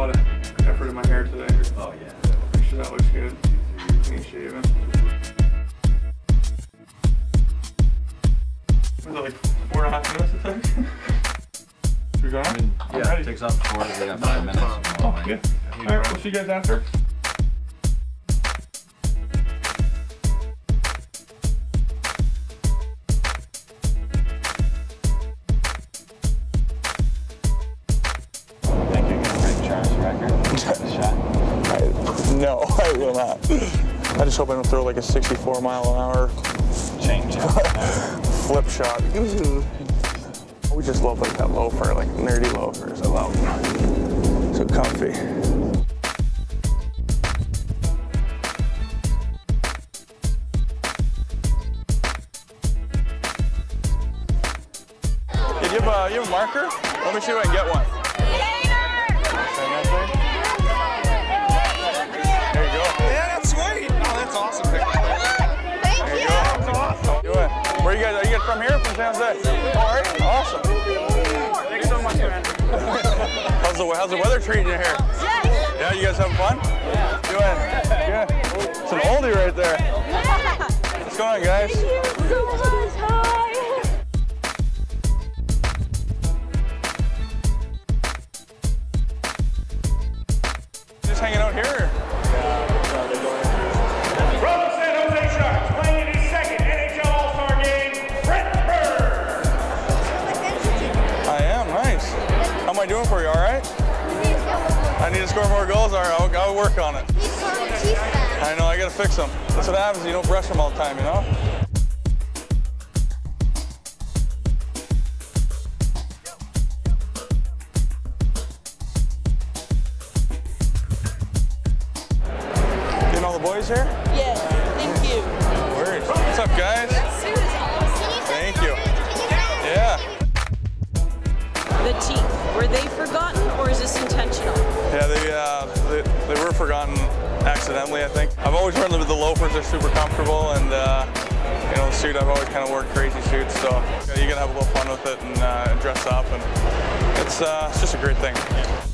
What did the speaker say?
lot of effort in my hair today. Oh yeah. Make sure that looks good. Clean shaven. Was it like 4.5 minutes it takes? Should we go now? Yeah, it takes up 4 to 5 minutes. Oh, good. Alright, we'll see you guys after. No, I will not. I just hope I don't throw like a 64 mile an hour change flip shot. We just love like that loafer, like nerdy loafers. I love them. So comfy. Hey, do you have a marker? Let me see if I can get one. Where are you guys? Are you guys from here? From San Jose? All right. Awesome. Thanks so much, man. How's the weather treating you here? Yeah, you guys having fun? Yeah. Doing? Yeah. It's an oldie right there. What's going on, guys? Thank you so much. Hi. Just hanging out here? How am I doing for you, all right? I need to score more goals? All right, I'll work on it. I know, I gotta fix them. That's what happens, you don't brush them all the time, you know? Getting all the boys here? Yes, thank you. No worries. What's up, guys? Thank you. Yeah. The teeth, were they forgotten or is this intentional? Yeah, they were forgotten accidentally, I think. I've always run the loafers, they're super comfortable, and you know, the suit, I've always kind of worn crazy suits, so you gotta have a little fun with it and dress up, and it's just a great thing.